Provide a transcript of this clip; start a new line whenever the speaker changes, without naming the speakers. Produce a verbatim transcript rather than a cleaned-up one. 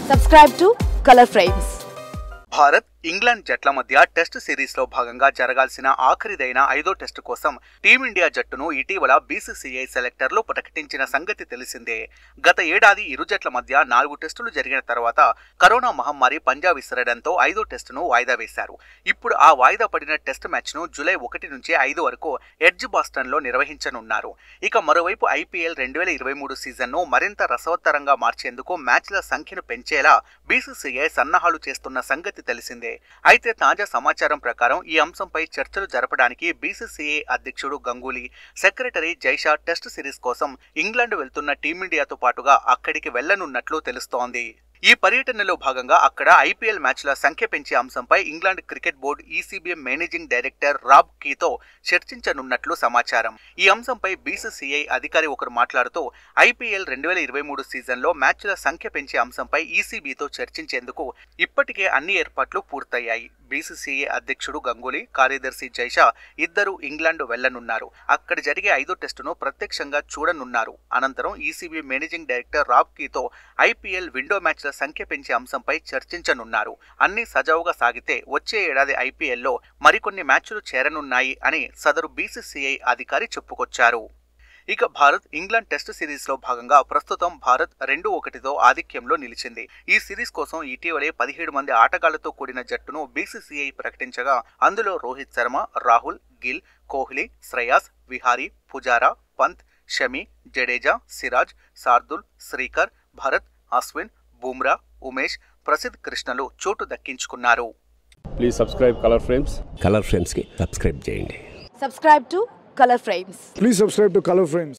Subscribe to Color Frames.
Bharat England జట్ల మధ్య test series లో భాగంగా జరగాల్సిన ఆఖరిదైన ఐదో టెస్టు కోసం టీమిండియా జట్టును ఇటీవల బీసీసీఐ సెలెక్టర్లు ప్రకటించిన సంగతి తెలిసిందే. గత ఏడాది ఇరు జట్ల మధ్య నాలుగు టెస్టులు జరిగిన తర్వాత కరోనా మహమ్మారి పంజా విసరడంతో ఐదో టెస్టును వాయిదా వేశారు. ఇప్పుడు ఆ వాయిదా పడిన టెస్ట్ మ్యాచ్ ను జూలై ఒకటి నుంచి ఐదు వరకు ఎడ్జ్ బాస్టన్ లో నిర్వహించనున్నారు. ఇక మరోవైపు ఐపీఎల్ రెండు వేల ఇరవై మూడు సీజన్ ను మరింత రసవత్తరంగా మార్చేందుకు మ్యాచ్ల సంఖ్యను పెంచేలా బీసీసీఐ సన్నాహాలు చేస్తున్న సంగతి తెలిసిందే. అయితే తాజా సమాచారం ప్రకారం ఈ అంశంపై చర్చలు జరపడానికి బీసీసీఐ అధ్యక్షుడు Ganguly, secretary Jay Shah test series కోసం ఇంగ్లాండ్ వెళ్తున్న టీమిండియాతో పాటుగా అక్కడికి వెళ్లనున్నట్లు తెలుస్తోంది. ఈ పర్యటనలో భాగంగా అక్కడ ఐపీఎల్ మ్యాచ్ల సంఖ్య పెంచే అంశంపై England cricket board ECB managing director Rob కీతో చర్చించనున్నట్లు సమాచారం. ఈ అంశంపై బీసీసీఐ అధికారి ఒకరు మాట్లాడుతూ ఐపీఎల్ రెండు వేల ఇరవై మూడు సీజన్లో మ్యాచ్ల సంఖ్య పెంచే అంశంపై ఈసీబీతో చర్చించేందుకు ఇప్పటికే అన్ని ఏర్పాట్లు పూర్తయ్యాయి. బీసీసీఐ అధ్యక్షుడు గంగూలీ, కార్యదర్శి జైషా ఇద్దరు ఇంగ్లాండ్ వెళ్లనున్నారు. అక్కడ జరిగే ఐదో టెస్టును ప్రత్యక్షంగా చూడనున్నారు. అనంతరం ఈసీబీ మేనేజింగ్ డైరెక్టర్ రాబ్ కీతో ఐపీఎల్ విండో మ్యాచ్ల సంఖ్య పెంచే అంశంపై చర్చించనున్నారు. అన్ని సజావుగా సాగితే వచ్చే ఏడాది ఐపీఎల్లో మరికొన్ని మ్యాచ్లు చేరనున్నాయి అని సదరు బీసీసీఐ అధికారి చెప్పుకొచ్చారు. ఇక భారత్ ఇంగ్లాండ్ టెస్ట్ సిరీస్ లో భాగంగా ప్రస్తుతం భారత్ రెండు ఒకటితో ఆధిక్యంలో నిలిచింది. ఈ సిరీస్ కోసం ఇటీవలే పదిహేడు మంది ఆటగాళ్లతో కూడిన జట్టును బీసీసీఐ ప్రకటించగా అందులో రోహిత్ శర్మ, రాహుల్, గిల్, కోహ్లీ, శ్రేయాస్, విహారీ, పుజారా, పంత్, షమి, జడేజా, సిరాజ్, శార్దుల్, శ్రీకర్, భరత్, అశ్విన్, బుమ్రా, ఉమేష్, ప్రసిద్ధ్ కృష్ణలు చోటు దక్కించుకున్నారు.
Please subscribe colour frames.
Colour frames కి సబ్స్క్రైబ్ చేయండి.
Subscribe to Color Frames.
Please subscribe to Color Frames.